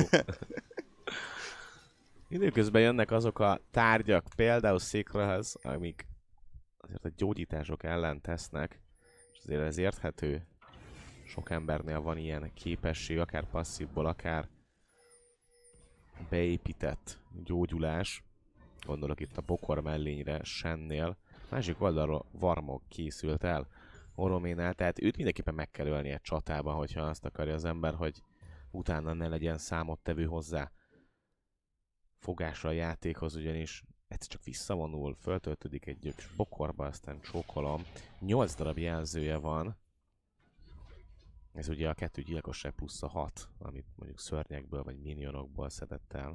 Időközben jönnek azok a tárgyak, például Székrahez, amik azért a gyógyítások ellen tesznek, és azért ez érthető. Sok embernél van ilyen képesség, akár passzívból, akár beépített gyógyulás. Gondolok itt a bokor mellényre, Shennél. Másik oldalról Varmog készült el Oroménál, tehát őt mindenképpen meg kell ölni egy csatában, hogyha azt akarja az ember, hogy utána ne legyen számottevő hozzá. Fogásra a játékhoz, ugyanis egyszer csak visszavonul, föltöltődik egy bokorba, aztán csókolom. 8 darab jelzője van. Ez ugye a 2 gyilkosság plusz a 6, amit mondjuk szörnyekből vagy minionokból szedett el.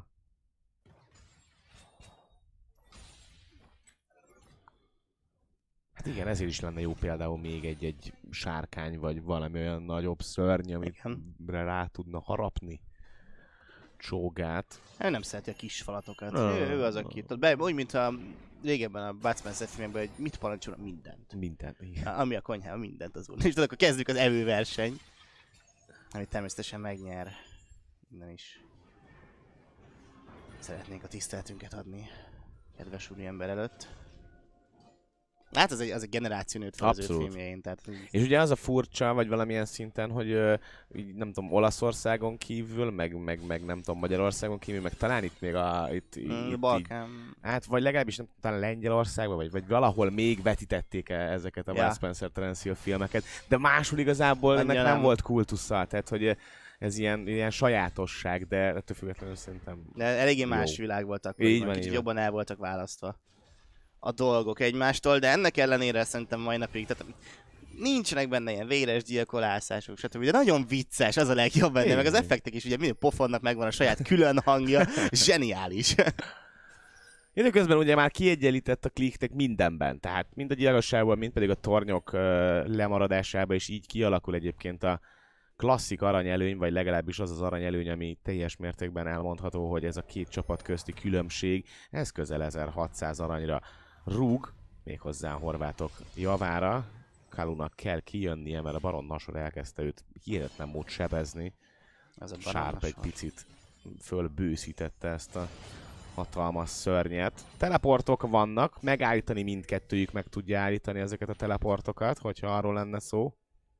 Hát igen, ezért is lenne jó például még egy sárkány, vagy valami olyan nagyobb szörny, amire rá tudna harapni Cho'Gath. Ő nem szereti a kis falatokat. Ő az, aki... Úgy, mint a régebben a Bud Spencer filmekben, hogy mit parancsolna mindent. Mindent, igen. Ami a konyhában, mindent az úr. És tudod, akkor kezdjük az evőverseny. Amit természetesen megnyer. Innen is. Szeretnénk a tiszteletünket adni kedves úriember előtt. Hát az egy generáció nőtt fel az ő filmjein. Tehát... És ugye az a furcsa, vagy valamilyen szinten, hogy nem tudom, Olaszországon kívül, meg nem tudom, Magyarországon kívül, meg talán itt még itt Balkán. Hát vagy legalábbis nem talán Lengyelországban, vagy valahol még vetítették ezeket a Wes Spencer Terence Hill filmeket, de máshol igazából ennek nem volt kultusza, tehát hogy ez ilyen sajátosság, de ettől függetlenül szerintem de eléggé más világ volt akkor, kicsit jobban el voltak választva a dolgok egymástól, de ennek ellenére szerintem mai napig, tehát nincsenek benne ilyen véres gyilkolászások, stb. De nagyon vicces, az a legjobb benne, meg az effektek is, ugye minden pofonnak megvan a saját külön hangja, zseniális. Időközben ugye már kiegyenlített a kliktek mindenben, tehát mind a gyilkosságban, mind pedig a tornyok lemaradásában, és így kialakul egyébként a klasszik aranyelőny, vagy legalábbis az az aranyelőny, ami teljes mértékben elmondható, hogy ez a két csapat közti különbség, ez közel 1600 aranyra rúg, méghozzá a horvátok javára. Kalunak kell kijönnie, mert a Baron Nashor elkezdte őt hihetetlen mód sebezni. Sharp egy picit fölbőszítette ezt a hatalmas szörnyet. Teleportok vannak, megállítani mindkettőjük meg tudja állítani ezeket a teleportokat, hogyha arról lenne szó.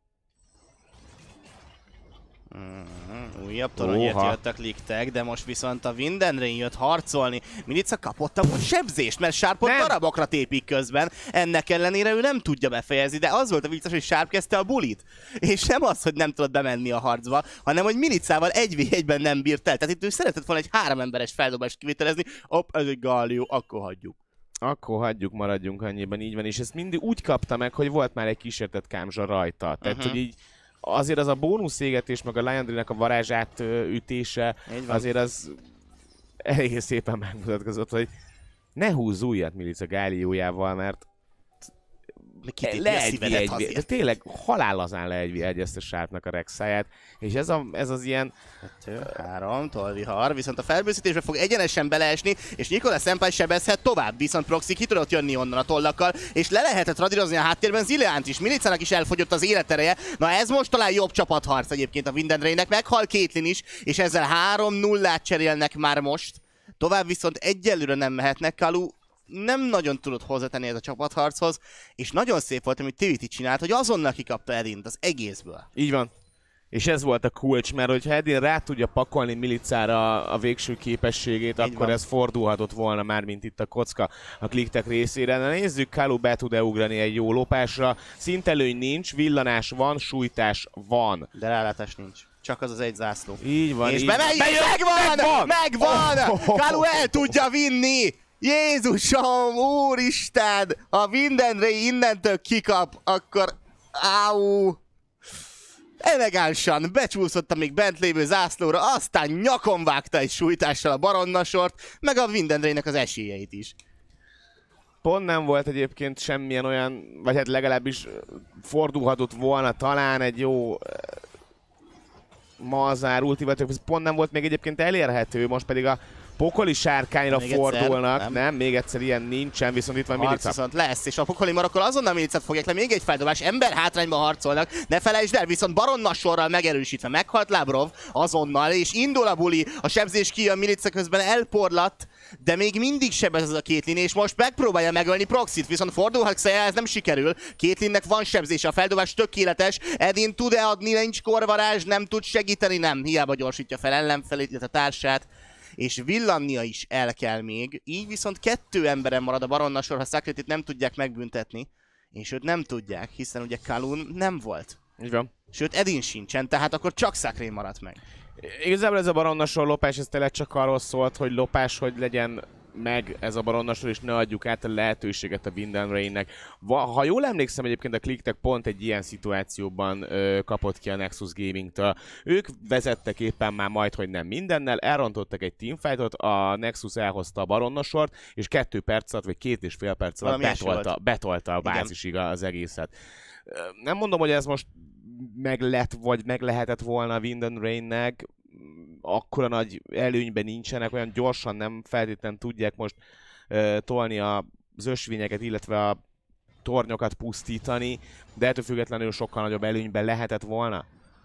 Újabb toronyért jött a kliktek, de most viszont a Windenrain jött harcolni. Milica kapott a sebzést, mert Sharpot darabokra tépik közben. Ennek ellenére ő nem tudja befejezni, de az volt a vicces, hogy Sharp kezdte a bulit. És nem az, hogy nem tudott bemenni a harcba, hanem hogy Milicával 1v1-ben nem bírt el. Tehát itt ő szeretett volna egy 3 emberes feldobást kivitelezni. Ez egy Galio, akkor hagyjuk. Akkor hagyjuk, maradjunk annyiban, így van. És ezt mindig úgy kapta meg, hogy volt már egy kísértett kámzsa rajta. Tehát, hogy így azért az a bónusz égetés, meg a Liandry-nek a varázsát ütése, azért az elég szépen megmutatkozott, hogy ne húzz újat Milica Gáliójával, mert de tényleg halállazán le ezt a Sharpnak a Rek'Saiát, és ez az ilyen... 2-3, tollvihar, viszont a felbőszítésbe fog egyenesen beleesni, és Nicola Senpai sebezhet tovább, viszont Proxy ki tudott jönni onnan a tollakkal, és le lehetett radírozni a háttérben Zileánt is, Milicának is elfogyott az életereje, na ez most talán jobb csapatharc egyébként a Windenrainnek, meghal Caitlyn is, és ezzel 3-0-át cserélnek már most, tovább viszont egyelőre nem mehetnek. Kalu nem nagyon tudott hozzátenni ez a csapatharchoz, és nagyon szép volt, amit Tiviti csinált, hogy azonnal kikapta Edint az egészből. Így van. És ez volt a kulcs, mert hogyha Edin rá tudja pakolni Milicára a végső képességét, így akkor van. Ez fordulhatott volna már, mint itt a kocka a kliktek részére. Na nézzük, Kalu be tud-e ugrani egy jó lopásra. Szintelőny nincs, villanás van, sújtás van. De rálátás nincs. Csak az egy zászló. Így van. És megvan! Kalu el tudja vinni! Jézusom, úristen! Ha Windenrain innentől kikap, akkor... Áú! elegánsan becsúszott a még bent lévő zászlóra, aztán nyakon vágta egy sújtással a baronnasort, meg a Windendrainnek az esélyeit is. Pont nem volt egyébként semmilyen olyan, vagy hát legalábbis fordulhatott volna talán egy jó Malzahar ultivatív, pont nem volt még egyébként elérhető, most pedig a pokoli sárkányra még fordulnak. Egyszer, nem, még egyszer ilyen nincsen, viszont itt van Milica. Viszont lesz, és a pokoli marakkor azonnal Milicát fogják le, még egy feldobás, ember hátrányban harcolnak, ne felejtsd el, viszont baronnassorral megerősítve meghalt Labrov azonnal, és indul a buli, a sebzés kijön, Milica közben elporlatt, de még mindig sebez ez a Caitlyn, és most megpróbálja megölni Proxit, viszont fordulhat Xayah, ez nem sikerül. Caitlynnek van sebzése, a feldobás tökéletes, Edin tud-e adni, nincs korvarázs, nem tud segíteni, nem, hiába gyorsítja fel ellenfelét, illetve a társát. És villannia is el kell még, így viszont 2 emberen marad a baronnasor, ha Sacred-t nem tudják megbüntetni, és őt nem tudják, hiszen ugye Kalun nem volt. Így van. Sőt, Edin sincsen, tehát akkor csak Sacred maradt meg. Igazából ez a baronnasor lopás, ez tényleg csak arról szólt, hogy lopás, hogy legyen meg ez a baronnasor, és ne adjuk át a lehetőséget a Windendrainnek. Ha jól emlékszem, egyébként a Clicktek pont egy ilyen szituációban kapott ki a Nexus Gaming-től. Ők vezettek éppen már majdhogy nem mindennel, elrontottak egy teamfightot, a Nexus elhozta a baronnasort, és 2 perc alatt, vagy 2,5 perc alatt betolta a bázisig az egészet. Nem mondom, hogy ez most meg lett, vagy meg lehetett volna a Windendrainnek, akkora nagy előnyben nincsenek, olyan gyorsan nem feltétlenül tudják most tolni az ösvényeket, illetve a tornyokat pusztítani, de ettől függetlenül sokkal nagyobb előnyben lehetett volna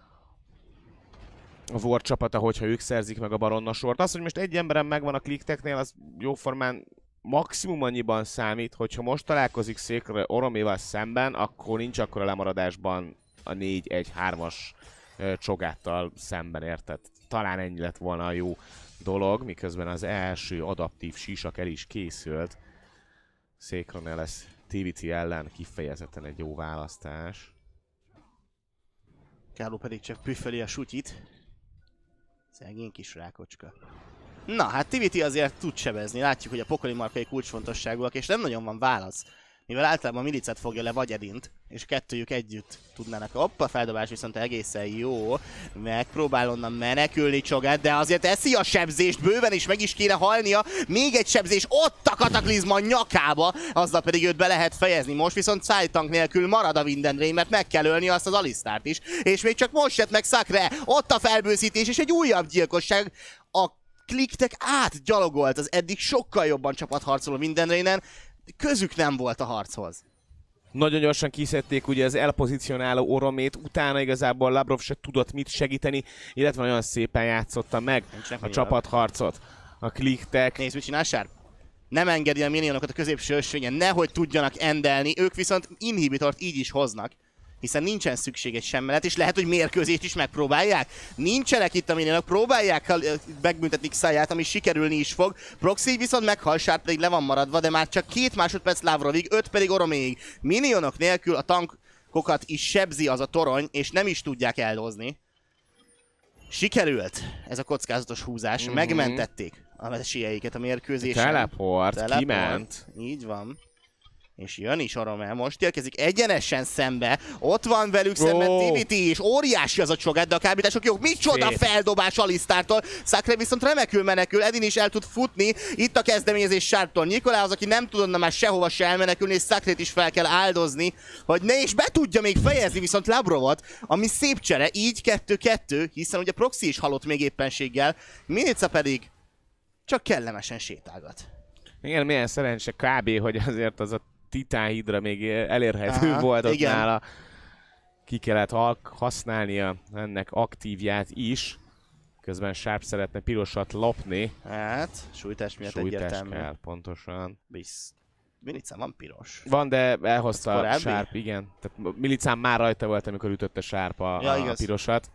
a War csapata, hogyha ők szerzik meg a baronnasort. Az, hogy most egy emberen megvan a Clickteknél, az jóformán maximum annyiban számít, hogyha most találkozik Székre Oroméval szemben, akkor nincs akkora lemaradásban a 4-1-3-as Csogáttal szemben, érted? Talán ennyi lett volna a jó dolog, miközben az első adaptív sísak el is készült. Székronel lesz TVT ellen kifejezetten egy jó választás. Káló pedig csak püffeli a sutyit. Szegény kis rákocska. Na, hát TVT azért tud sebezni. Látjuk, hogy a pokoli markai kulcsfontosságúak, és nem nagyon van válasz. Mivel általában Milicát fogja le, vagy Edint, és kettőjük együtt tudnának. Hoppa, feldobás viszont egészen jó. Megpróbál onnan menekülni Csogát, de azért eszi a sebzést, bőven is meg is kéne halnia. Még egy sebzés, ott a kataklizma nyakába, azzal pedig őt be lehet fejezni. Most viszont szájtank nélkül marad a Windendrain, mert meg kell ölni azt az Alistárt is. És még csak most jött meg Sacre, ott a felbőszítés és egy újabb gyilkosság. A Clicktek átgyalogolt az eddig sokkal jobban csapatharcoló Windendrainen. Közük nem volt a harchoz. Nagyon gyorsan kiszedték ugye az elpozícionáló Oromét, utána igazából Labrov se tudott mit segíteni, illetve nagyon szépen játszotta meg a csapatharcot. A Clicktek. Nézd, mit csinál Sharp? Nem engedi a minionokat a középső ösvényen, nehogy tudjanak endelni, ők viszont inhibitort így is hoznak. Hiszen nincsen szükség egy semmelet, és lehet, hogy mérkőzést is megpróbálják. Nincsenek itt a minionok, próbálják megbüntetni Xayah-t, ami sikerülni is fog. Proxy viszont meghal, Sharp pedig le van maradva, de már csak 2 másodperc Lavrovig, 5 pedig Oroméig. Minionok nélkül a tankokat is sebzi az a torony, és nem is tudják elhozni. Sikerült ez a kockázatos húzás, megmentették a esélyeiket a mérkőzésen. Teleport, kiment. Így van. És jön is Oromel, most érkezik egyenesen szembe, ott van velük szemben TVT is, óriási az a Csogát, de a kábítások jók, micsoda feldobás Alistártól, Sacre viszont remekül menekül, Edin is el tud futni, itt a kezdeményezés Sharptól, Nikolához, aki nem tudna már sehova se elmenekülni, és Sacrét is fel kell áldozni, hogy ne, és be tudja még fejezni viszont Labrovot, ami szép csere, így 2-2, hiszen ugye Proxy is halott még éppenséggel, Milica pedig csak kellemesen sétálgat. Igen, milyen szerencse kb, hogy azért az a Titán Hydra még elérhető volt ott nála. Ki kellett használnia ennek aktívját is. Közben Sharp szeretne pirosat lopni. Hát, sújtás miatt egyértelmű. Kell, pontosan. Milicán van piros. Van, de elhozta Sharp, igen. Tehát Milicán már rajta volt, amikor ütötte Sharp a pirosat.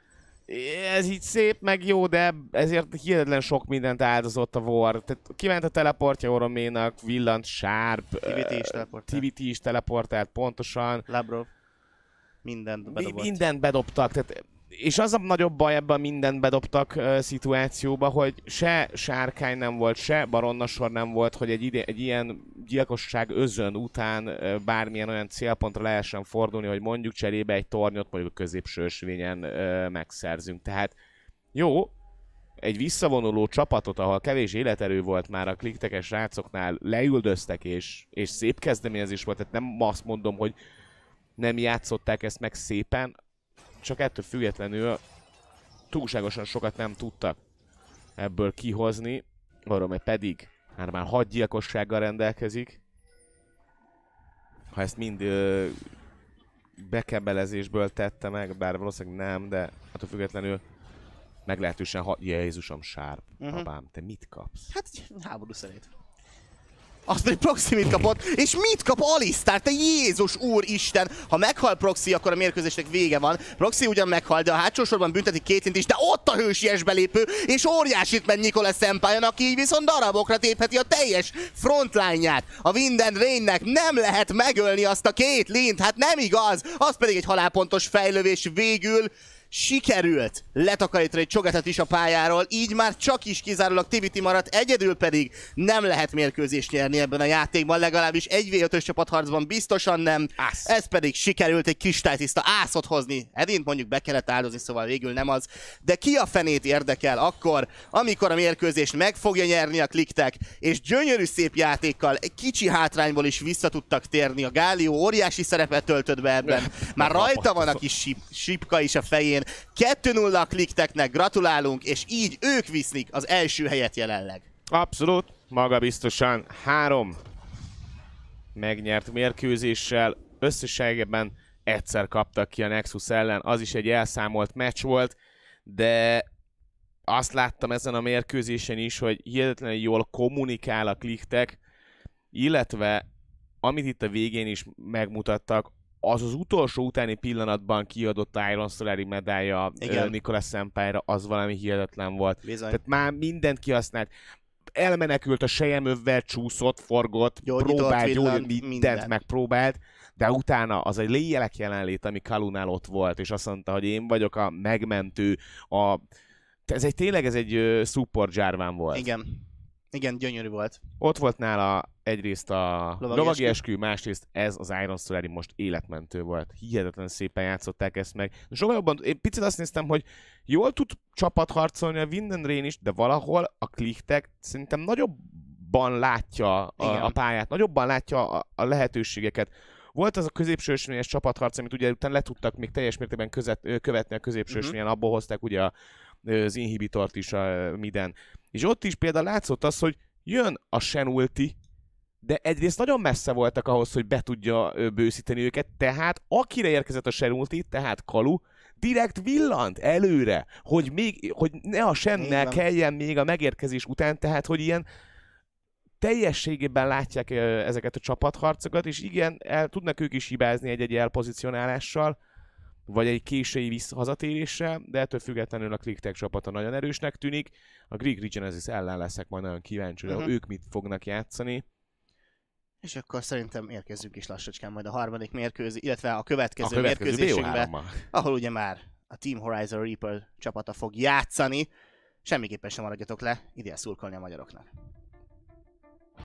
Ez így szép, meg jó, de ezért hihetetlen sok mindent áldozott a War. Tehát kiment a teleportja Oroménak, villant Sharp, TVT is teleportált, pontosan. Labrov, mindent bedobott. Mindent bedobtak, tehát, és az a nagyobb baj ebben a mindent bedobtak szituációban, hogy se sárkány nem volt, se baronnasor nem volt, hogy egy ilyen gyilkosság özön után bármilyen olyan célpontra lehessen fordulni, hogy mondjuk cserébe egy tornyot mondjuk a középső ösvényen megszerzünk. Tehát jó, egy visszavonuló csapatot, ahol kevés életerő volt már a kliktekes srácoknál, leüldöztek és szép kezdeményezés volt, tehát nem azt mondom, hogy nem játszották ezt meg szépen, csak ettől függetlenül túlságosan sokat nem tudtak ebből kihozni, arról meg pedig már 6 gyilkossággal rendelkezik. Ha ezt mind bekebelezésből tette meg, bár valószínűleg nem, de attól függetlenül meglehetősen Jézusom, Sharp, babám, te mit kapsz? Hát háború szerint. Azt pedig Proxy mit kapott, és mit kap Alistar? Te Jézus úristen! Ha meghal Proxy, akkor a mérkőzésnek vége van. Proxy ugyan meghal, de a hátsó sorban bünteti Caitlyn-t is, de ott a hősies belépő, és óriásit megy Nicolas Senpai-on, aki így viszont darabokra tépheti a teljes frontline-ját. A Wind and Rain-nek nem lehet megölni azt a Caitlyn-t, hát nem igaz! Az pedig egy halálpontos fejlövés végül. Sikerült letakarítani egy Cho'Gath-et is a pályáról, így már csak is kizárólag Tiviti maradt, egyedül pedig nem lehet mérkőzést nyerni ebben a játékban, legalábbis 1v5-ös csapatharcban biztosan nem. Ez pedig sikerült egy kristálytiszta ászot hozni. Edint mondjuk be kellett áldozni, szóval végül nem az. De ki a fenét érdekel akkor, amikor a mérkőzést meg fogja nyerni a Kliktek, és gyönyörű szép játékkal egy kicsi hátrányból is vissza tudtak térni. A Galio óriási szerepet töltött be ebben. Már rajta van a kis sipka is a fején. 2-0 a Klikteknek, gratulálunk, és így ők visznek az első helyet jelenleg. Abszolút, magabiztosan 3 megnyert mérkőzéssel, összességében egyszer kaptak ki a Nexus ellen, az is egy elszámolt meccs volt, de azt láttam ezen a mérkőzésen is, hogy hihetetlenül jól kommunikál a Kliktek, illetve amit itt a végén is megmutattak, az utolsó utáni pillanatban kiadott Iron Solari medálja Nicolas Senpai-ra, az valami hihetetlen volt. Bizony. Tehát már mindent kihasznált. Elmenekült a selyemövvel, csúszott, forgott, próbált, mindent megpróbált, de utána az egy lélek jelenlét, ami Kalunál ott volt, és azt mondta, hogy én vagyok a megmentő, tényleg ez egy support Jarvan volt. Igen, gyönyörű volt. Ott volt nála egyrészt a lovagi eskü, másrészt ez az Iron Solari most életmentő volt. Hihetetlen szépen játszották ezt meg. Sokkal jobban, én picit azt néztem, hogy jól tud csapatharcolni a Wind and Rain is, de valahol a Kliktek szerintem nagyobban látja a pályát, nagyobban látja a lehetőségeket. Volt az a középső ösvényes csapatharc, amit ugye utána le tudtak még teljes mértékben követni a középső ösvényen, abból hozták ugye az inhibitort is a miden. És ott is például látszott az, hogy jön a Shen ulti, de egyrészt nagyon messze voltak ahhoz, hogy be tudja bőszíteni őket, tehát akire érkezett a Shen ulti, tehát Kalu, direkt villant előre, hogy ne a Shennel kelljen még a megérkezés után, tehát hogy ilyen teljességében látják ezeket a csapatharcokat, és igen, tudnak ők is hibázni egy elpozicionálással, vagy egy késői hazatéréssel, de ettől függetlenül a Kliktek csapata nagyon erősnek tűnik. A Greek Regenesis ellen leszek majd nagyon kíváncsi, hogy ők mit fognak játszani. És akkor szerintem érkezzünk is lassacskán majd a harmadik mérkőzés, illetve a következő mérkőzésünkbe, ahol ugye már a Team Horizon Reaper csapata fog játszani. Semmiképpen sem maradjatok le, ide szurkolni a magyaroknak.